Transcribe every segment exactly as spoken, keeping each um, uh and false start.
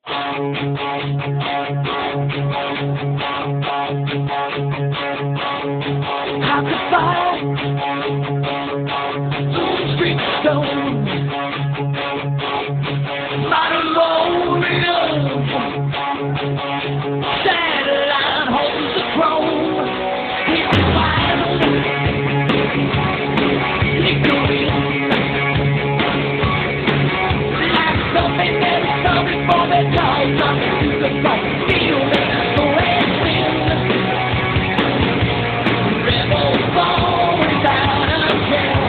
I could fly through the streets of stone, modern warriors, satellite homes of chrome. Here's fire, victory. Like something that is coming for their cause, something to the fight, feel that go and sin. Rebels born without a care.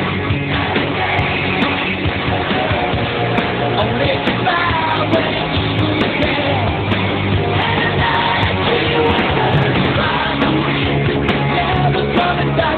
Only fire when you care. And I feel like a never coming back.